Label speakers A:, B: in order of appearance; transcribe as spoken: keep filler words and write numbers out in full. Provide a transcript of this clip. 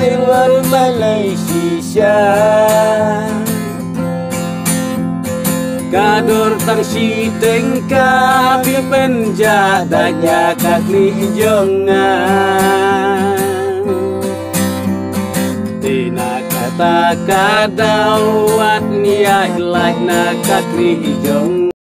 A: seluar Malaysia kadur tang si tengka bi penjadanya kakli jongan tina kata kadawat niya ilai na kakli jongan